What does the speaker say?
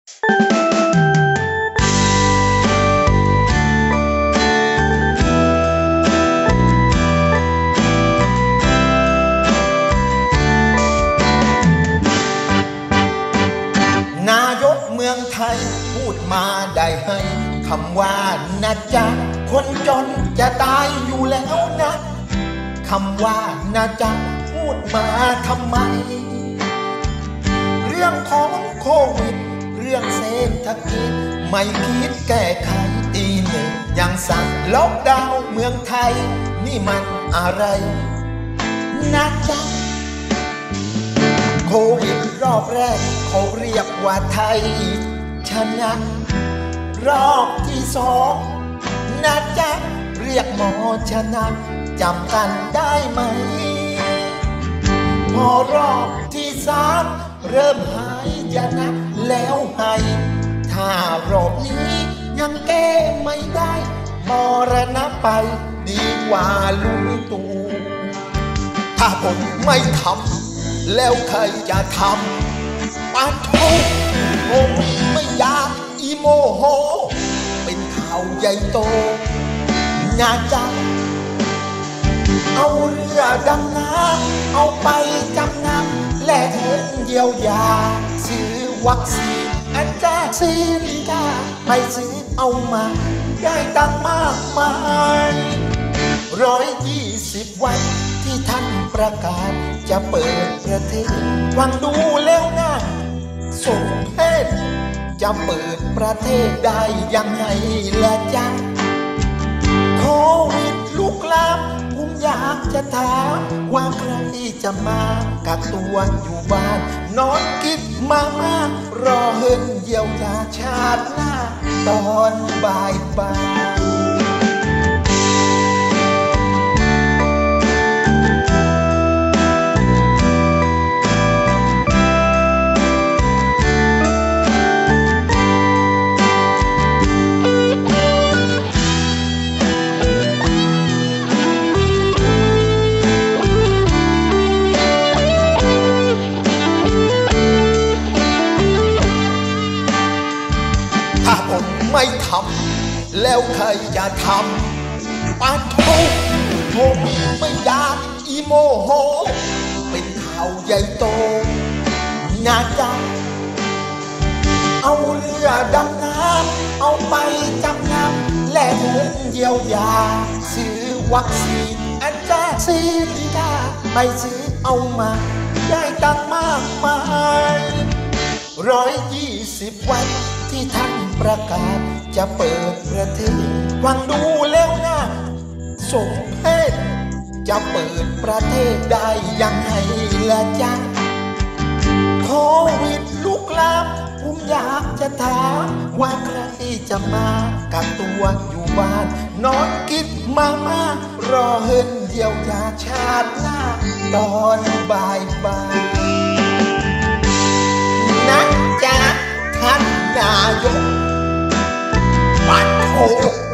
นายกเมืองไทยพูดมาได้ให้คำว่านะจ๊ะคนจนจะตายอยู่แล้วนะคำว่านะจ๊ะพูดมาทำไมเรื่องของโควิดเรื่องเศรษฐกิจไม่คิดแก้ไขตีหนึ่งยังสั่งล็อกดาวน์เมืองไทยนี่มันอะไรนะจ๊ะโควิดรอบแรกเขาเรียกว่าไทยชนะรอบที่สองนะจ๊ะเรียกหมอชนะจำกันได้ไหมพอรอบที่สามเริ่มหายนะแล้วให้ถ้ารอบนี้ยังแก้ไม่ได้มรณะไปดีกว่าลุงตู่ถ้าผมไม่ทำแล้วใครจะทำปะโถผมไม่อยากอีโมโหเป็นข่าวใหญ่โตงานจังเอาเรือดำน้ำเอาไปจำนำแลกเงินเยียวยาซื้อวัคซีนอาจารย์ซีริกาไปซื้อเอามาได้ตังมากมาย120 วันที่ท่านประกาศจะเปิดประเทศฟังดูแล้วนะสมเพชจะเปิดประเทศได้ยังไงล่ะจ๊ะโควิดลุกลามผมอยากจะถามว่าใครจะมากักตัวอยู่บ้านนอนกินมาม่ารอเฮินเยียวยาชาติหน้าตอนบ่ายถ้าผมไม่ทำแล้วใครจะทำปะโถผมไม่อยากอีโมโหเป็นข่าวใหญ่โตงานจังเอาเรือดำน้ำเอาไปจำนำแลกเงินเยียวยาซื้อวัคซีนอาจารย์ซีริกาไปซื้อเอามาได้ตังมากมาย120 วันที่ท่านประกาศจะเปิดประเทศฟังดูแล้วนะสมเพชจะเปิดประเทศได้ยังไงล่ะจ๊ะโควิดลุกลามผมอยากจะถามว่าใครจะมากักตัวอยู่บ้านนอนกินมาม่ารอเฮินเยียวยาชาติหน้าตอนบ่ายนะจ๊ะท่านนายกปัดโถ